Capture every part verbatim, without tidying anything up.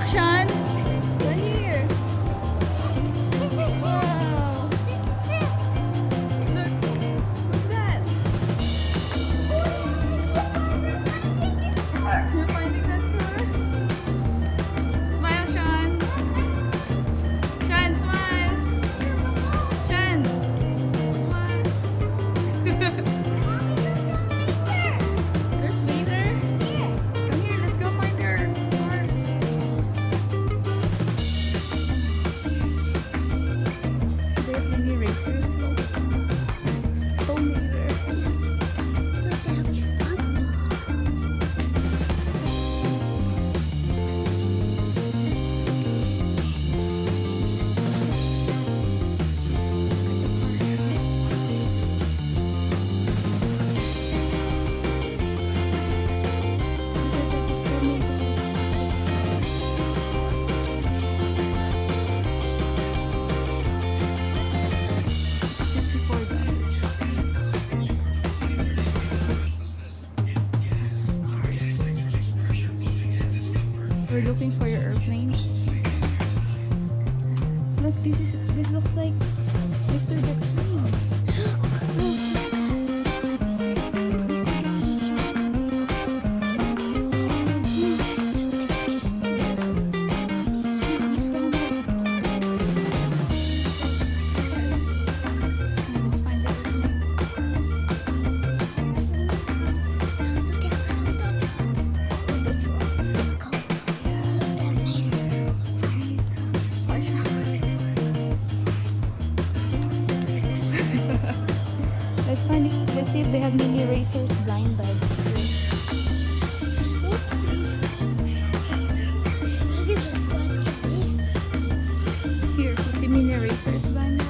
look, Sean. Right here. Wow. Look. What's that? You're finding that car? Smile, Sean. Sean, smile. Sean. Smile. There's Peter. Come here, let's go find her cars. They have mini racers. Oh, Peter. We're looking for your airplane. Look, this is this looks like Mister McQueen. Let's find it. Let's see if they have mini racers Blindbags. Here, you see mini racers Blindbags.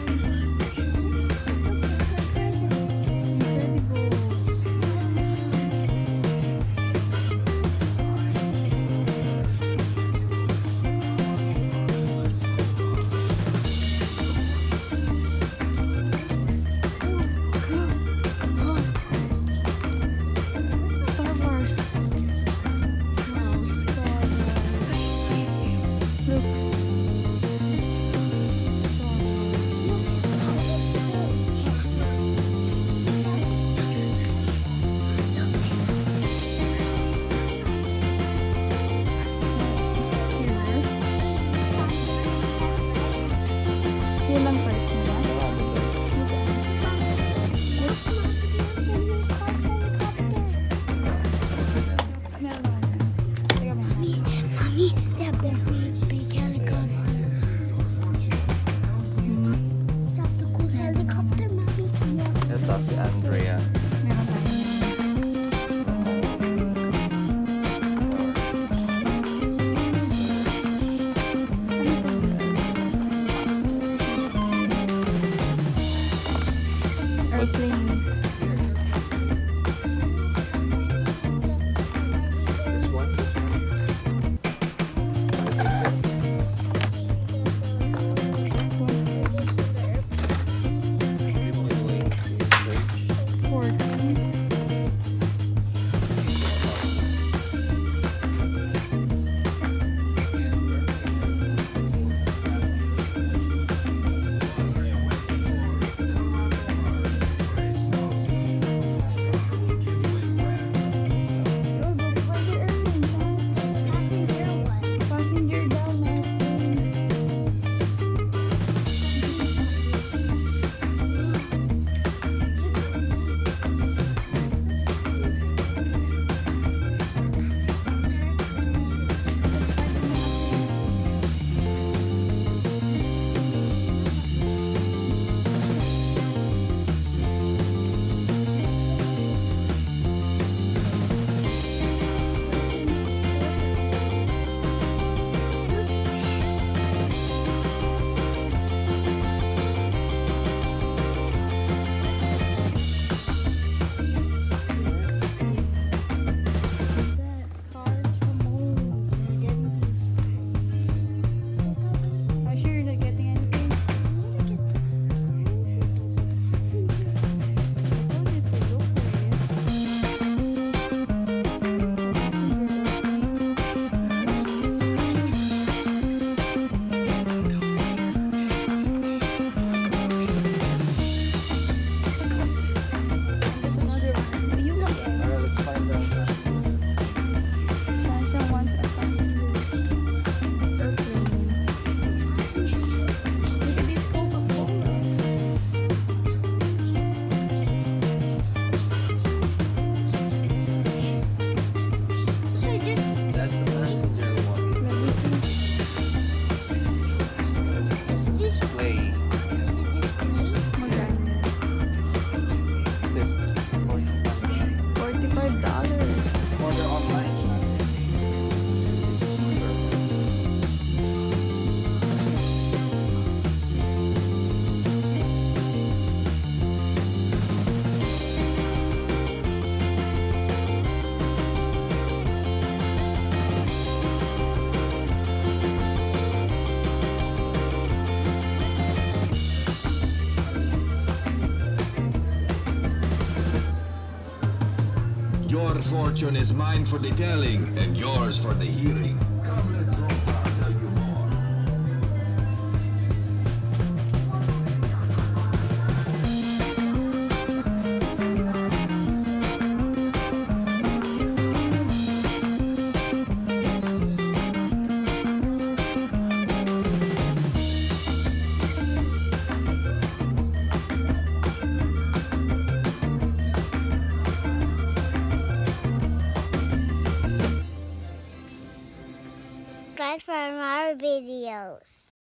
Your fortune is mine for the telling, and yours for the hearing.